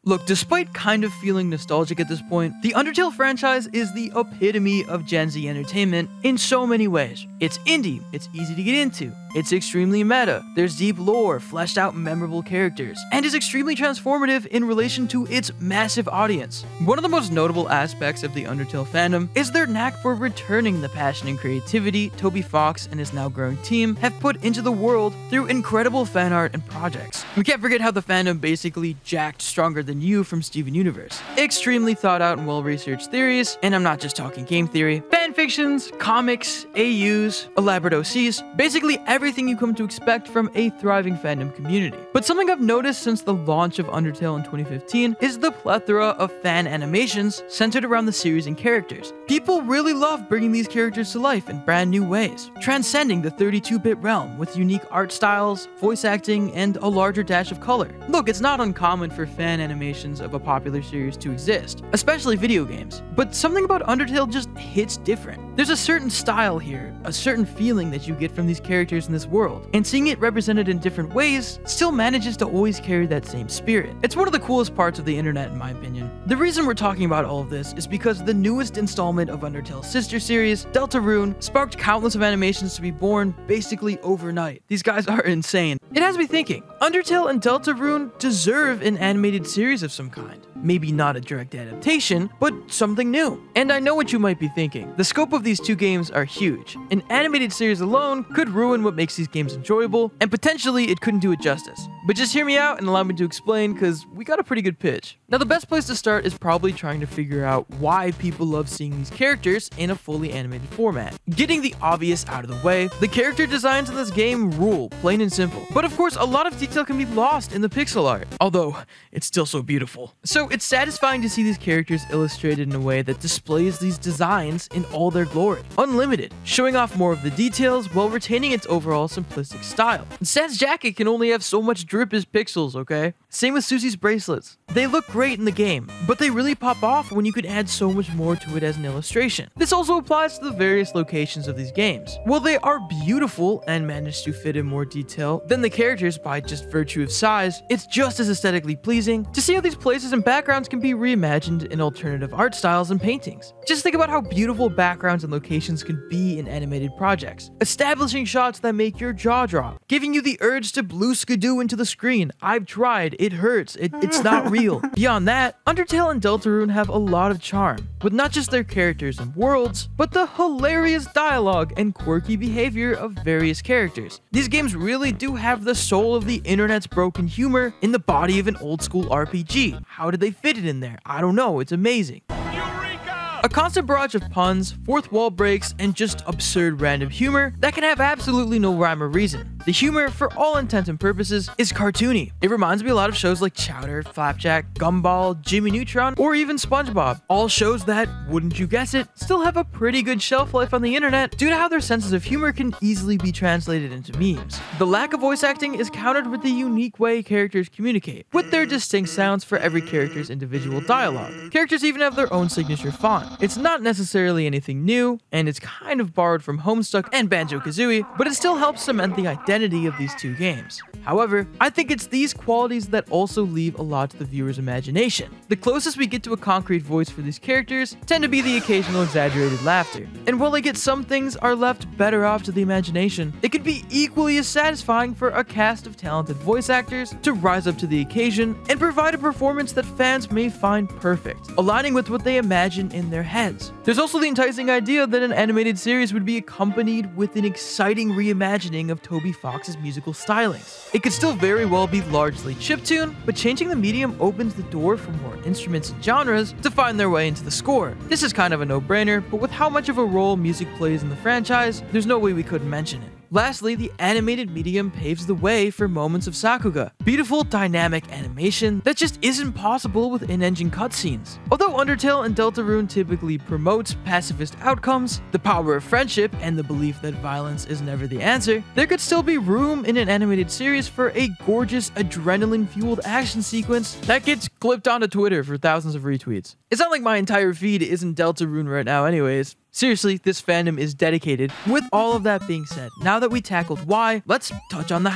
Look, despite kind of feeling nostalgic at this point, the Undertale franchise is the epitome of Gen Z entertainment in so many ways. It's indie, it's easy to get into, it's extremely meta, there's deep lore, fleshed out memorable characters, and is extremely transformative in relation to its massive audience. One of the most notable aspects of the Undertale fandom is their knack for returning the passion and creativity Toby Fox and his now growing team have put into the world through incredible fan art and projects. We can't forget how the fandom basically jacked Stronger Than You from Steven Universe. Extremely thought out and well-researched theories, and I'm not just talking game theory, fanfictions, comics, AUs, elaborate OCs, basically everything you come to expect from a thriving fandom community. But something I've noticed since the launch of Undertale in 2015 is the plethora of fan animations centered around the series and characters. People really love bringing these characters to life in brand new ways, transcending the 32-bit realm with unique art styles, voice acting, and a larger dash of color. Look, it's not uncommon for fan animations of a popular series to exist, especially video games, but something about Undertale just hits different. There's a certain style here, a certain feeling that you get from these characters in this world, and seeing it represented in different ways still manages to always carry that same spirit. It's one of the coolest parts of the internet in my opinion. The reason we're talking about all of this is because the newest installment of Undertale's sister series, Deltarune, sparked countless of animations to be born basically overnight. These guys are insane. It has me thinking, Undertale and Deltarune deserve an animated series of some kind. Maybe not a direct adaptation, but something new. And I know what you might be thinking. The scope of these two games are huge. An animated series alone could ruin what makes these games enjoyable, and potentially it couldn't do it justice. But just hear me out and allow me to explain, because we got a pretty good pitch. Now the best place to start is probably trying to figure out why people love seeing these characters in a fully animated format. Getting the obvious out of the way, the character designs in this game rule, plain and simple. But of course, a lot of detail can be lost in the pixel art, although it's still so beautiful. So it's satisfying to see these characters illustrated in a way that displays these designs in all their glory, unlimited, showing off more of the details while retaining its overall simplistic style. Stat's jacket can only have so much drip as pixels, okay? Same with Susie's bracelets. They look great in the game, but they really pop off when you could add so much more to it as an illustration. This also applies to the various locations of these games. While they are beautiful and manage to fit in more detail than the characters by just virtue of size, it's just as aesthetically pleasing to see how these places and backgrounds can be reimagined in alternative art styles and paintings. Just think about how beautiful backgrounds and locations can be in animated projects, establishing shots that make your jaw drop, giving you the urge to blue skidoo into the screen. I've tried, it hurts, it's not real. Beyond that, Undertale and Deltarune have a lot of charm, with not just their characters and worlds, but the hilarious dialogue and quirky behavior of various characters. These games really do have the soul of the internet's broken humor in the body of an old school RPG. How did they fit it in there? I don't know, it's amazing. A constant barrage of puns, fourth wall breaks, and just absurd random humor that can have absolutely no rhyme or reason. The humor, for all intents and purposes, is cartoony. It reminds me a lot of shows like Chowder, Flapjack, Gumball, Jimmy Neutron, or even SpongeBob. All shows that, wouldn't you guess it, still have a pretty good shelf life on the internet due to how their senses of humor can easily be translated into memes. The lack of voice acting is countered with the unique way characters communicate, with their distinct sounds for every character's individual dialogue. Characters even have their own signature font. It's not necessarily anything new, and it's kind of borrowed from Homestuck and Banjo-Kazooie, but it still helps cement the identity of these two games. However, I think it's these qualities that also leave a lot to the viewer's imagination. The closest we get to a concrete voice for these characters tend to be the occasional exaggerated laughter. And while I get some things are left better off to the imagination, it could be equally as satisfying for a cast of talented voice actors to rise up to the occasion and provide a performance that fans may find perfect, aligning with what they imagine in their heads. There's also the enticing idea that an animated series would be accompanied with an exciting reimagining of Toby Fox's musical stylings. It could still very well be largely chiptune, but changing the medium opens the door for more instruments and genres to find their way into the score. This is kind of a no-brainer, but with how much of a role music plays in the franchise, there's no way we couldn't mention it. Lastly, the animated medium paves the way for moments of Sakuga. Beautiful, dynamic animation that just isn't possible with in-engine cutscenes. Although Undertale and Deltarune typically promotes pacifist outcomes, the power of friendship, and the belief that violence is never the answer, there could still be room in an animated series for a gorgeous, adrenaline-fueled action sequence that gets clipped onto Twitter for thousands of retweets. It's not like my entire feed isn't Deltarune right now anyways. Seriously, this fandom is dedicated. With all of that being said, now that we tackled why, let's touch on the how.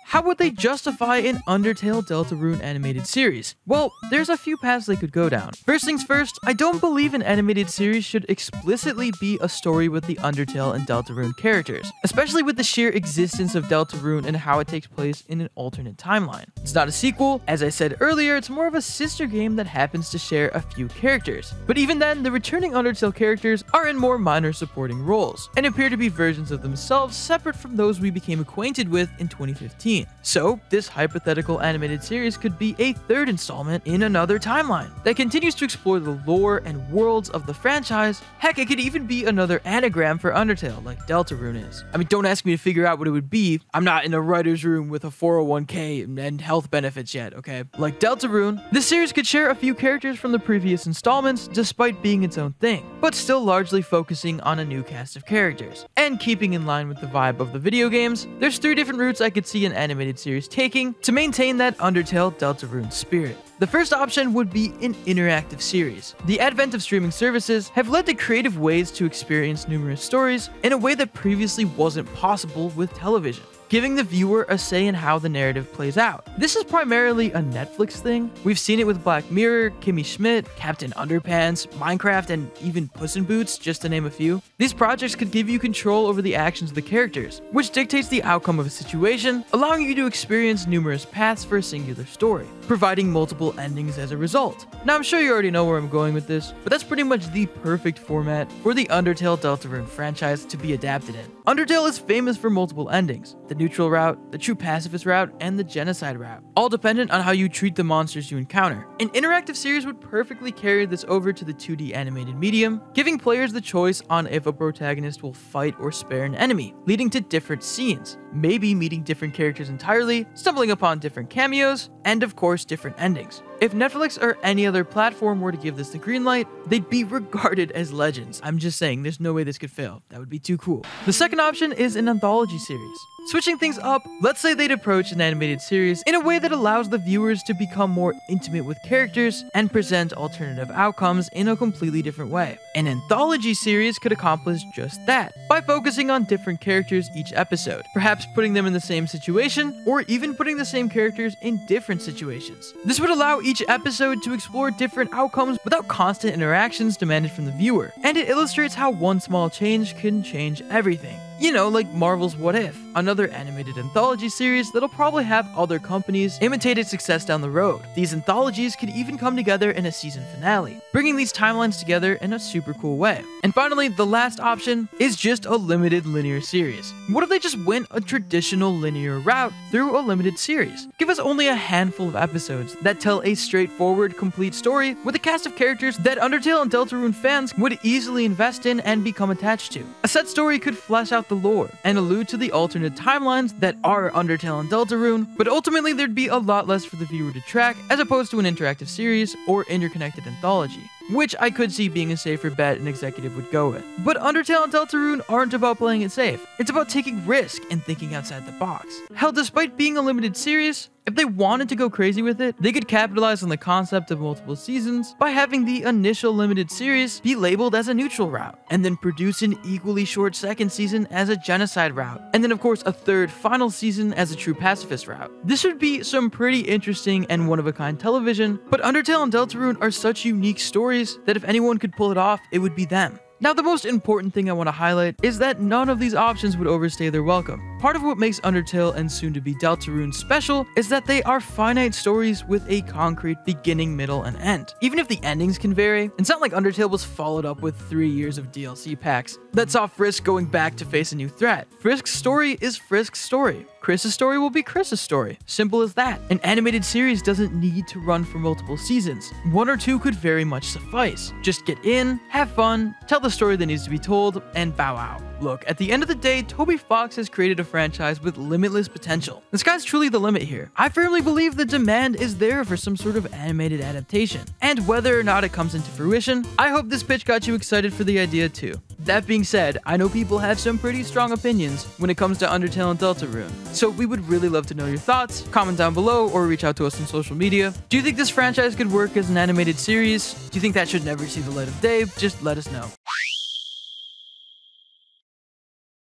How would they justify an Undertale Deltarune animated series? Well, there's a few paths they could go down. First things first, I don't believe an animated series should explicitly be a story with the Undertale and Deltarune characters, especially with the sheer existence of Deltarune and how it takes place in an alternate timeline. It's not a sequel, as I said earlier, it's more of a sister game that happens to share a few characters. But even then, the returning Undertale characters are in more minor supporting roles, and appear to be versions of themselves separate from those we became acquainted with in 2015. So, this hypothetical animated series could be a third installment in another timeline that continues to explore the lore and worlds of the franchise. Heck, it could even be another anagram for Undertale, like Deltarune is. I mean, don't ask me to figure out what it would be. I'm not in a writer's room with a 401k and health benefits yet, okay? Like Deltarune, this series could share a few characters from the previous installments despite being its own thing, but still largely focusing on a new cast of characters. And keeping in line with the vibe of the video games, there's 3 different routes I could see an animated series taking to maintain that Undertale Deltarune spirit. The first option would be an interactive series. The advent of streaming services have led to creative ways to experience numerous stories in a way that previously wasn't possible with television, giving the viewer a say in how the narrative plays out. This is primarily a Netflix thing. We've seen it with Black Mirror, Kimmy Schmidt, Captain Underpants, Minecraft, and even Puss in Boots, just to name a few. These projects could give you control over the actions of the characters, which dictates the outcome of a situation, allowing you to experience numerous paths for a singular story, providing multiple endings as a result. Now, I'm sure you already know where I'm going with this, but that's pretty much the perfect format for the Undertale Deltarune franchise to be adapted in. Undertale is famous for multiple endings: the neutral route, the true pacifist route, and the genocide route, all dependent on how you treat the monsters you encounter. An interactive series would perfectly carry this over to the 2D animated medium, giving players the choice on if a protagonist will fight or spare an enemy, leading to different scenes, maybe meeting different characters entirely, stumbling upon different cameos, and of course different endings. If Netflix or any other platform were to give this the green light, they'd be regarded as legends. I'm just saying, there's no way this could fail. That would be too cool. The second option is an anthology series. Switching things up, let's say they'd approach an animated series in a way that allows the viewers to become more intimate with characters and present alternative outcomes in a completely different way. An anthology series could accomplish just that, by focusing on different characters each episode, perhaps putting them in the same situation, or even putting the same characters in different situations. This would allow each episode to explore different outcomes without constant interactions demanded from the viewer, and it illustrates how one small change can change everything. You know, like Marvel's What If, another animated anthology series that'll probably have other companies imitate its success down the road. These anthologies could even come together in a season finale, bringing these timelines together in a super cool way. And finally, the last option is just a limited linear series. What if they just went a traditional linear route through a limited series? Give us only a handful of episodes that tell a straightforward, complete story with a cast of characters that Undertale and Deltarune fans would easily invest in and become attached to. A set story could flesh out the lore and allude to the alternate timelines that are Undertale and Deltarune, but ultimately there'd be a lot less for the viewer to track as opposed to an interactive series or interconnected anthology, which I could see being a safer bet an executive would go with. But Undertale and Deltarune aren't about playing it safe. It's about taking risk and thinking outside the box. Hell, despite being a limited series, if they wanted to go crazy with it, they could capitalize on the concept of multiple seasons by having the initial limited series be labeled as a neutral route, and then produce an equally short second season as a genocide route, and then of course a third final season as a true pacifist route. This would be some pretty interesting and one-of-a-kind television, but Undertale and Deltarune are such unique stories that if anyone could pull it off, it would be them. Now, the most important thing I want to highlight is that none of these options would overstay their welcome. Part of what makes Undertale and soon to be Deltarune special is that they are finite stories with a concrete beginning, middle, and end. Even if the endings can vary, it's not like Undertale was followed up with 3 years of DLC packs that saw Frisk going back to face a new threat. Frisk's story is Frisk's story. Chris's story will be Chris's story. Simple as that. An animated series doesn't need to run for multiple seasons. 1 or 2 could very much suffice. Just get in, have fun, tell the story that needs to be told, and bow out. Look, at the end of the day, Toby Fox has created a franchise with limitless potential. The sky's truly the limit here. I firmly believe the demand is there for some sort of animated adaptation. And whether or not it comes into fruition, I hope this pitch got you excited for the idea too. That being said, I know people have some pretty strong opinions when it comes to Undertale and Deltarune, so we would really love to know your thoughts. Comment down below or reach out to us on social media. Do you think this franchise could work as an animated series? Do you think that should never see the light of day? Just let us know.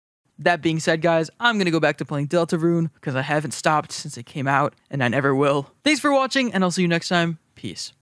That being said, guys, I'm gonna go back to playing Deltarune because I haven't stopped since it came out, and I never will. Thanks for watching, and I'll see you next time. Peace.